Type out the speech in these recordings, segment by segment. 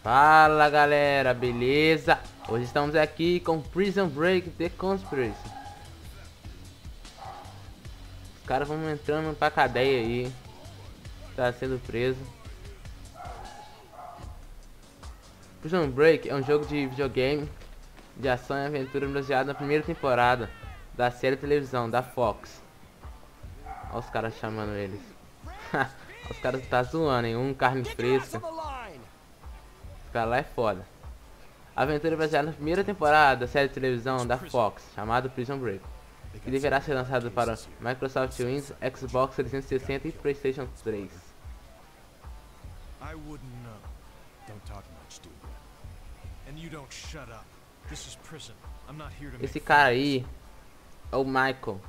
Fala galera, beleza? Hoje estamos aqui com Prison Break The Conspiracy. Os caras vão entrando pra cadeia aí. Tá sendo preso. Prison Break é um jogo de videogame de ação e aventura baseado na primeira temporada da série de televisão da Fox. Olha os caras chamando eles. Os caras tá zoando, hein? Um carne fresca. Esse cara lá é foda. A aventura é baseada na primeira temporada da série de televisão da Fox, chamada Prison Break, que deverá ser lançado para Microsoft Windows, Xbox 360 e PlayStation 3. Esse cara aí é o Michael.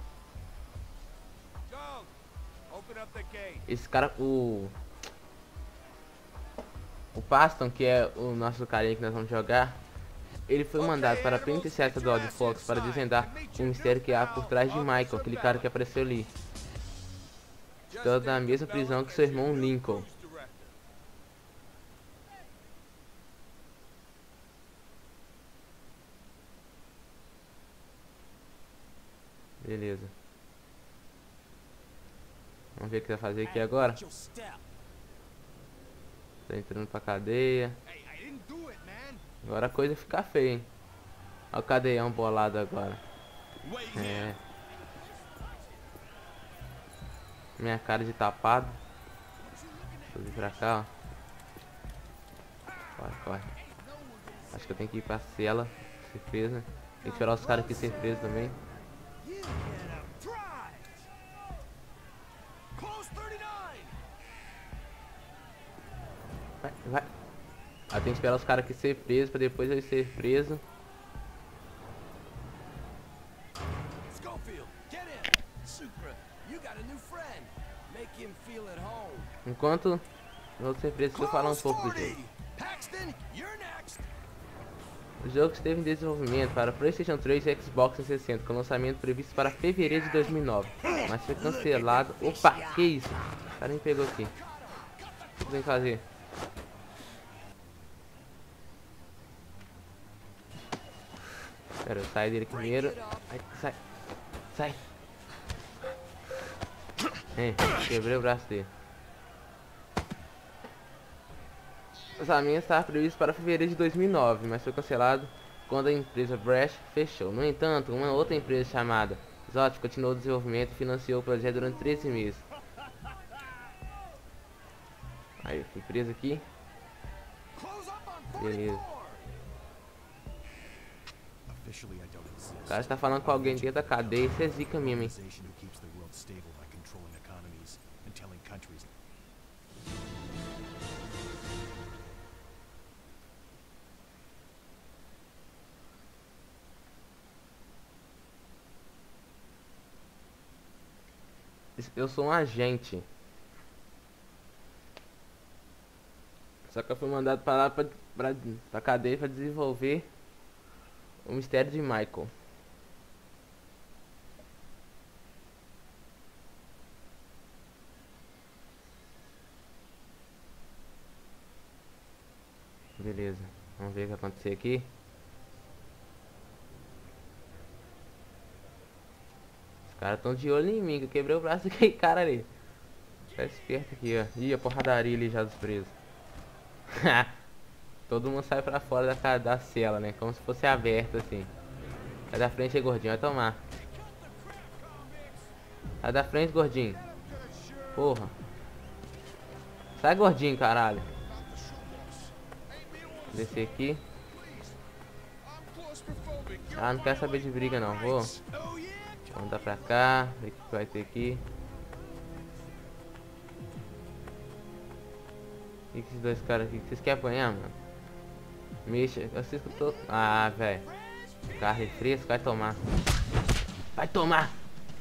Esse cara, o Paston, que é o nosso carinha que nós vamos jogar, ele foi mandado para a penitenciária estadual de Fox para desvendar o mistério que há por trás de Michael, aquele cara que apareceu ali. Estando na mesma prisão que seu irmão Lincoln. Beleza. Vamos ver o que vai fazer aqui agora. Tá entrando pra cadeia. Agora a coisa fica feia, hein? Olha o cadeião bolado agora. É. Minha cara de tapado. Deixa eu vir pra cá, ó. Corre, corre. Acho que eu tenho que ir pra cela. Ser preso, né? Tem que esperar os caras aqui ser presos também. Vai, vai. Ah, tem que esperar os caras aqui ser presos pra depois eu ser preso. Enquanto eu vou ser preso, deixa eu falar um pouco do jogo. O jogo esteve em desenvolvimento para PlayStation 3 e Xbox 360, com lançamento previsto para fevereiro de 2009, mas foi cancelado. Opa, que isso? O cara me pegou aqui. O que tem que fazer? Pera, eu saio dele primeiro. Ai, sai. Sai. Quebrei o braço dele. O lançamento estava previsto para fevereiro de 2009, mas foi cancelado quando a empresa Brash fechou. No entanto, uma outra empresa chamada Zot continuou o desenvolvimento e financiou o projeto durante 13 meses. Aí, eu fui preso aqui. Beleza. O cara está falando com alguém dentro da cadeia, isso é zica mesmo, hein? Eu sou um agente. Só que eu fui mandado para lá pra cadeia para desenvolver o mistério de Michael. Beleza, vamos ver o que vai acontecer aqui. Os caras estão de olho em mim, que eu quebrei o braço daquele cara ali. Tá esperto aqui, ó. Ih, a porradaria ali já dos presos. Todo mundo sai pra fora da cela, né? Como se fosse aberto assim. Sai da frente aí, gordinho, vai tomar. Sai da frente, gordinho. Porra. Sai, gordinho, caralho. Descer aqui. Ah, não quero saber de briga não, vou. Vamos andar pra cá, ver o que vai ter aqui. E esses dois caras aqui, vocês querem apanhar, mano? Mexa, eu sei que eu tô... Ah, velho. Carne fresca, vai tomar. Vai tomar!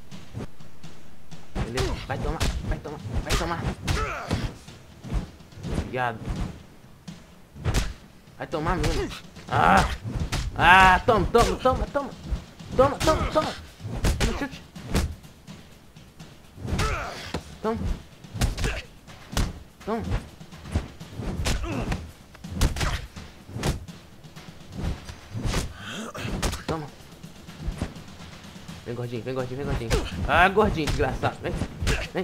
Beleza, vai tomar, vai tomar, vai tomar. Obrigado. Vai tomar mesmo. Ah! Ah, toma, toma, toma, toma. Toma, toma, toma. Toma, chute. Toma. Toma. Vem, gordinho, vem, gordinho, vem, gordinho. Ah, gordinho, desgraçado. Vem, vem.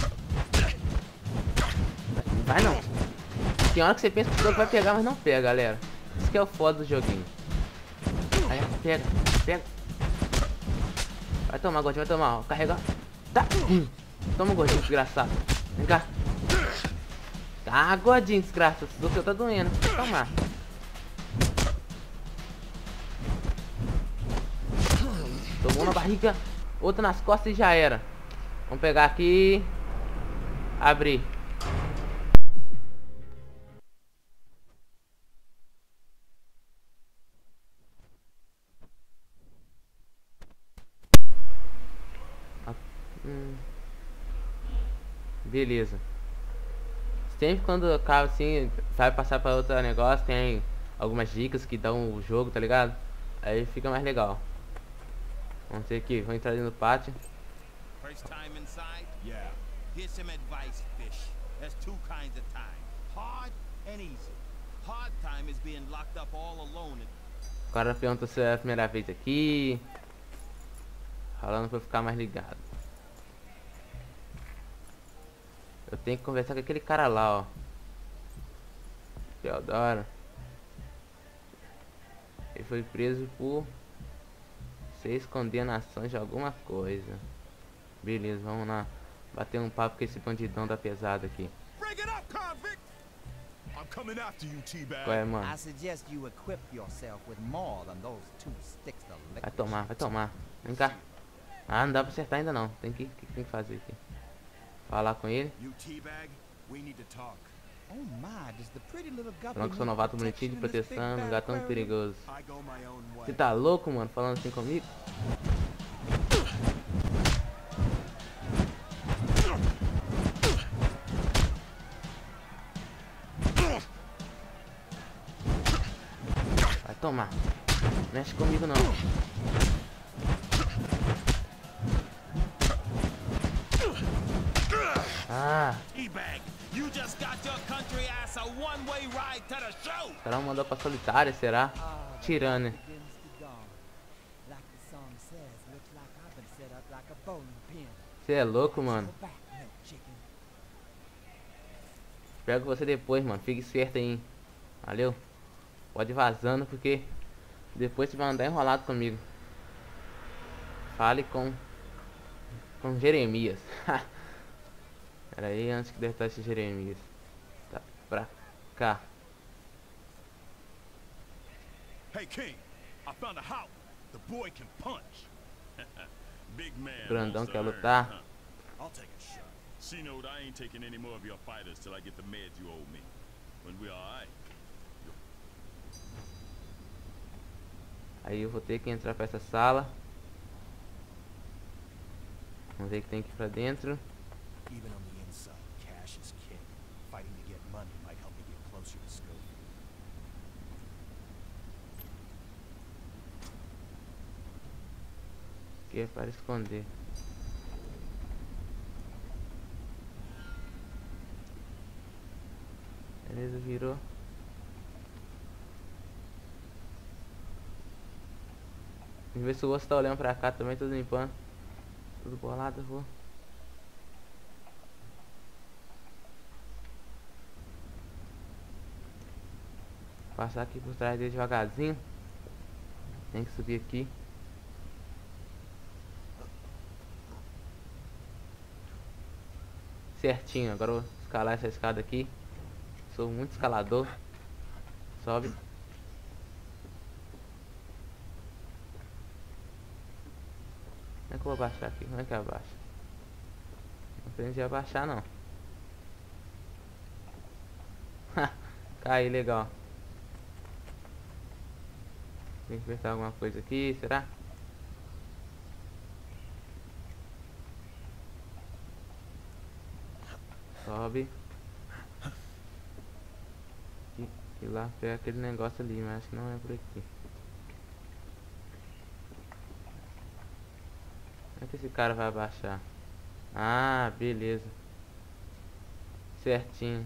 Vai não. Tem hora que você pensa que o jogo vai pegar, mas não pega, galera. Isso que é o foda do joguinho. Aí, pega, pega. Vai tomar, gordinho, vai tomar. Ó. Carrega. Tá. Toma, gordinho, desgraçado. Vem cá. Ah, gordinho, desgraçado. O seu tá doendo. Toma. Tomou na barriga. Outra nas costas e já era. Vamos pegar aqui. Abrir. Beleza. Sempre quando acaba assim, vai passar para outro negócio, tem algumas dicas que dão o jogo, tá ligado? Aí fica mais legal. Vamos ver aqui, vou entrar ali no pátio. First time inside? Yeah. Here's some advice, fish. There's two kinds of time. Hard and easy. Hard time is being locked up all alone. O cara perguntou se é a primeira vez aqui. Falando pra eu ficar mais ligado. Eu tenho que conversar com aquele cara lá, ó. Teodoro. Ele foi preso por 6 condenações de alguma coisa. Beleza, vamos lá. Bater um papo com esse bandidão da pesada aqui. Qual é, mano? Vai tomar, vai tomar. Vem cá. Ah, não dá pra acertar ainda não. Tem que fazer aqui. Falar com ele. Falando que sou novato bonitinho de proteção, um gatão perigoso. Você tá louco, mano? Falando assim comigo? Vai tomar. Mexe comigo não. Ah. O cara mandou pra solitária, será? Tirando. Você é louco, mano. Pego você depois, mano. Fique esperto aí, hein? Valeu. Pode ir vazando, porque depois você vai andar enrolado comigo. Fale com Jeremias. Pera aí, antes que derrotar esse Jeremias. Tá pra cá. Hey King, I found a house. The boy can punch. Big man. Grandão quer lutar. I'll take a shot. See, note, I ain't taking any more of your fighters till I get the meds you owe me. When we alright. Aí eu vou ter que entrar pra essa sala. Vamos ver que tem que ir pra dentro. Even on the inside, cash is king. Fighting to get money might help me get closer to Scope. Que é para esconder. Beleza, virou. Vamos ver se o osso tá olhando pra cá também, tudo limpando. Tudo bolado, eu vou. Passar aqui por trás dele devagarzinho. Tem que subir aqui. Certinho, agora eu vou escalar essa escada aqui. Sou muito escalador. Sobe. Como é que eu vou abaixar aqui? Como é que abaixa? Não aprendi a abaixar não. Cai, legal. Tem que apertar alguma coisa aqui, será? Sobe. E lá pega aquele negócio ali, mas acho que não é por aqui. Como é que esse cara vai abaixar? Ah, beleza. Certinho.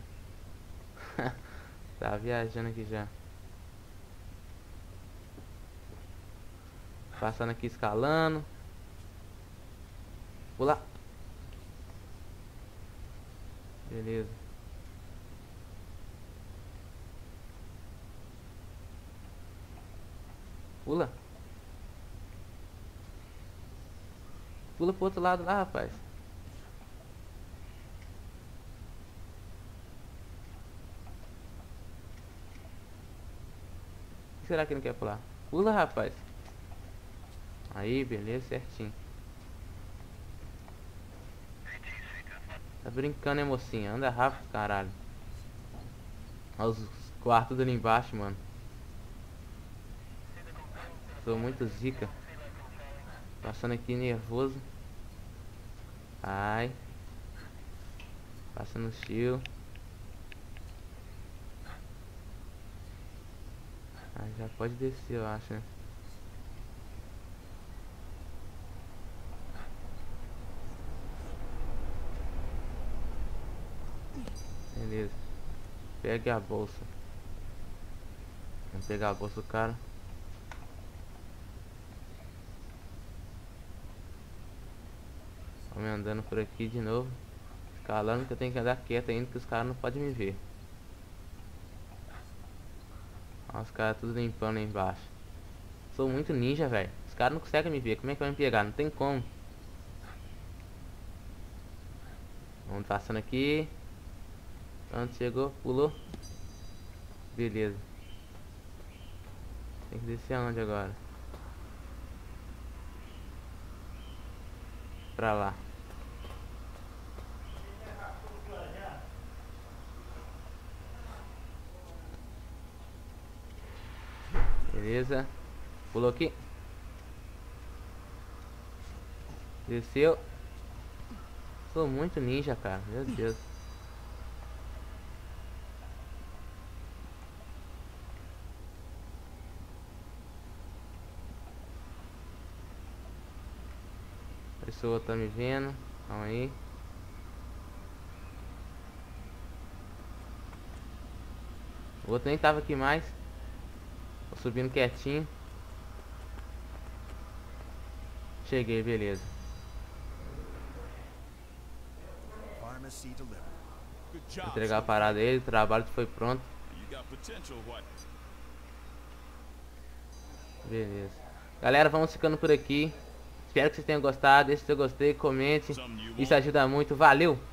Tá viajando aqui já. Passando aqui escalando. Pula. Beleza. Pula. Pula pro outro lado lá, rapaz. O que será que ele não quer pular? Pula, rapaz. Aí, beleza, certinho. Tá brincando, hein, mocinha? Anda rápido, caralho. Olha os quartos ali embaixo, mano. Sou muito zica. Passando aqui nervoso. Ai. Passando o shield. Ah, já pode descer, eu acho, né? Beleza. Pegue a bolsa. Vamos pegar a bolsa do cara. Vamos andando por aqui de novo. Escalando que eu tenho que andar quieto ainda, que os caras não podem me ver. Olha os caras tudo limpando aí embaixo. Sou muito ninja, velho. Os caras não conseguem me ver. Como é que vai me pegar? Não tem como. Vamos passando aqui. Pronto, chegou, pulou. Beleza. Tem que descer aonde agora? Pra lá. Beleza. Pulou aqui. Desceu. Sou muito ninja, cara. Meu Deus. A pessoa tá me vendo. Calma aí. O outro nem tava aqui mais. Tô subindo quietinho. Cheguei, beleza. Pharmacy delivered. Good Vou job. entregar a parada dele, o trabalho foi pronto. You got potential, what? Beleza. Galera, vamos ficando por aqui. Espero que vocês tenham gostado. Deixe seu gostei, comente. Isso ajuda muito. Valeu!